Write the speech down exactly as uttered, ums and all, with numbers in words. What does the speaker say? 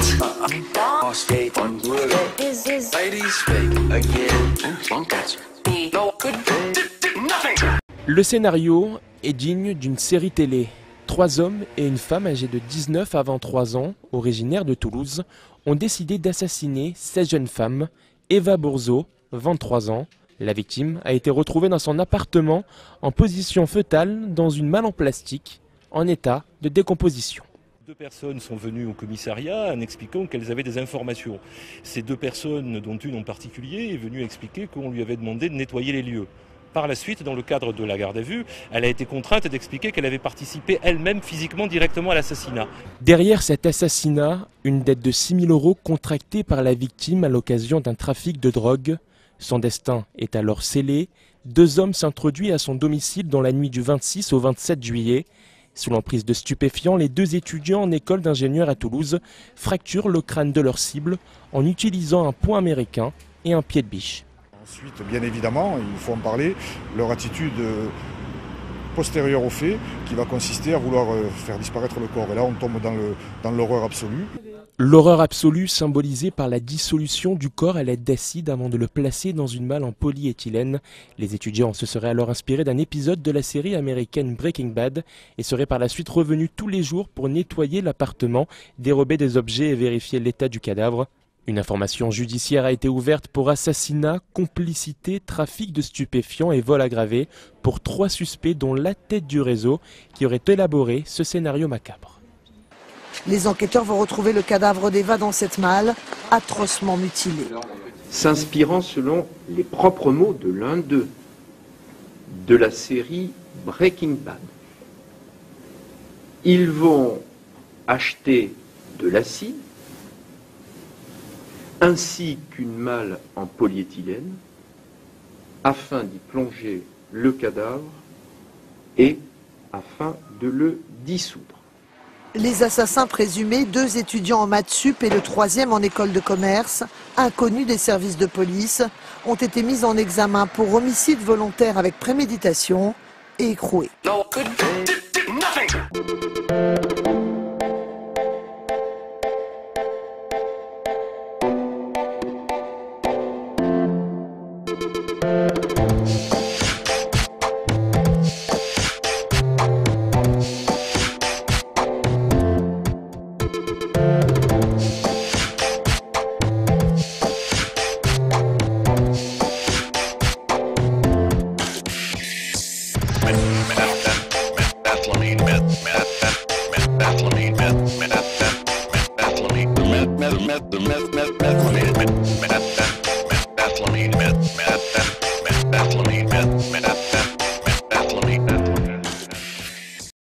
Le scénario est digne d'une série télé. Trois hommes et une femme âgés de dix-neuf à vingt-trois ans, originaires de Toulouse, ont décidé d'assassiner seize jeunes femmes. Eva Bourzeau, vingt-trois ans. La victime a été retrouvée dans son appartement en position fœtale dans une malle en plastique, en état de décomposition. Deux personnes sont venues au commissariat en expliquant qu'elles avaient des informations. Ces deux personnes, dont une en particulier, est venue expliquer qu'on lui avait demandé de nettoyer les lieux. Par la suite, dans le cadre de la garde à vue, elle a été contrainte d'expliquer qu'elle avait participé elle-même physiquement directement à l'assassinat. Derrière cet assassinat, une dette de six mille euros contractée par la victime à l'occasion d'un trafic de drogue. Son destin est alors scellé. Deux hommes s'introduisent à son domicile dans la nuit du vingt-six au vingt-sept juillet. Sous l'emprise de stupéfiants, les deux étudiants en école d'ingénieur à Toulouse fracturent le crâne de leur cible en utilisant un poing américain et un pied de biche. Ensuite, bien évidemment, il faut en parler, leur attitude postérieure au fait qui va consister à vouloir faire disparaître le corps. Et là, on tombe dans le, dans l'horreur absolue. L'horreur absolue symbolisée par la dissolution du corps à l'aide d'acide avant de le placer dans une malle en polyéthylène. Les étudiants se seraient alors inspirés d'un épisode de la série américaine Breaking Bad et seraient par la suite revenus tous les jours pour nettoyer l'appartement, dérober des objets et vérifier l'état du cadavre. Une information judiciaire a été ouverte pour assassinat, complicité, trafic de stupéfiants et vol aggravé pour trois suspects dont la tête du réseau qui aurait élaboré ce scénario macabre. Les enquêteurs vont retrouver le cadavre d'Eva dans cette malle, atrocement mutilée. S'inspirant selon les propres mots de l'un d'eux, de la série Breaking Bad. Ils vont acheter de l'acide, ainsi qu'une malle en polyéthylène, afin d'y plonger le cadavre et afin de le dissoudre. Les assassins présumés, deux étudiants en maths sup et le troisième en école de commerce, inconnus des services de police, ont été mis en examen pour homicide volontaire avec préméditation et écroués. Methylamine, meth, meth, meth, meth, meth, meth, meth, meth, meth, meth, meth, meth, meth, meth, meth,